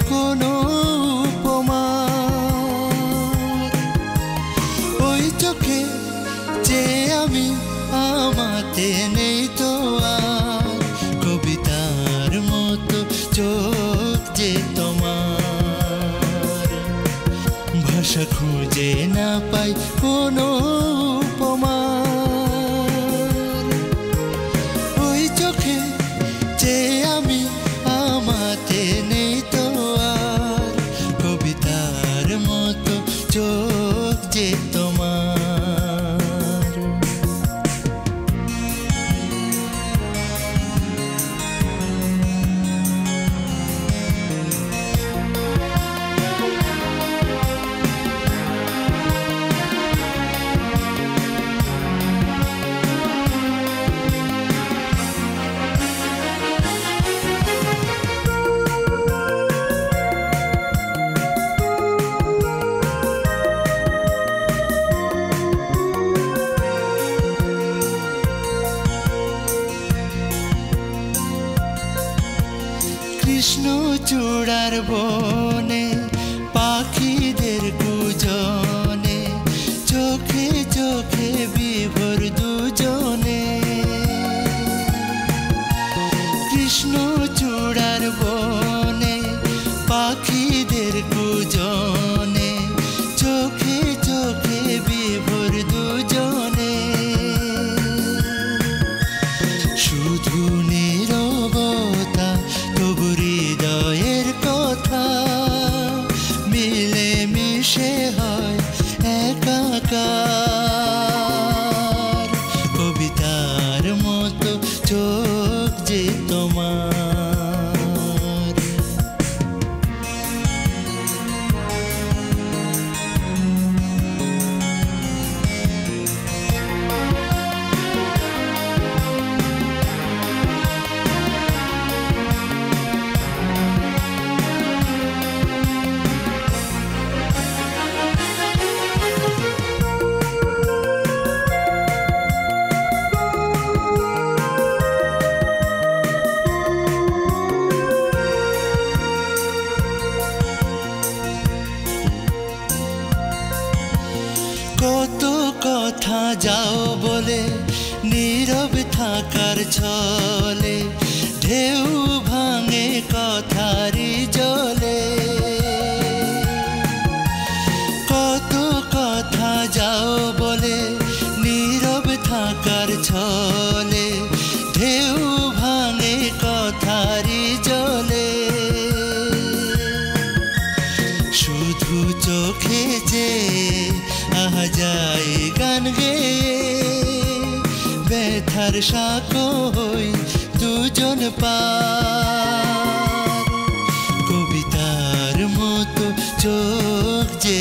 কোনো উপমা। ওই চোখে যে আমি আমাতে নেই তো আর কবিতার মতো চোখ যে তোমার। ভাষা খুঁজে না পাই কোনো উপমা। ওই চোখে যে আমি আমাতে নেই তো আর কবিতার মতো চোখ যে তোমার। কৃষ্ণচূড়ার বনে পাখিদের কুজনে চোখে চোখে বিভোর দুজনে। কৃষ্ণচূড়ার বনে পাখিদের কুজনে চোখে চোখে বিভোর দুজনে। শুধু নীরবতা তবু হৃদয়ের কথা মিলে মিশে হয় একাকার। কবিতার মতো চোখ যে তোমার। কত কথা যাও বলে নীরব থাকার ছলে ঢেউ ভাঙে কথারই জলে। কত কথা যাও বলে নীরব থাকার ছলে ঢেউ ভাঙে কথারই জলে। শুধু চোখে যে আহা যায় গান গেয়ে ব্যথার সাঁকো হই দুজন পার। কবিতার মতো চোখ যে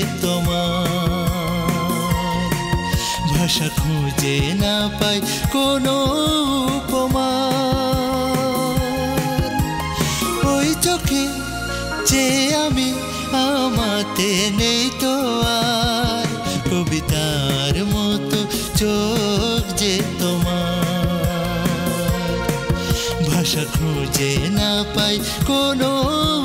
তোমার। ভাষা খুঁজে না পাই কোনো উপমা। ওই চোখে যে আমি আমাতে নেই তো আর কবিতার মতো চোখ যে তোমার। ভাষা খুঁজে না পাই কোনো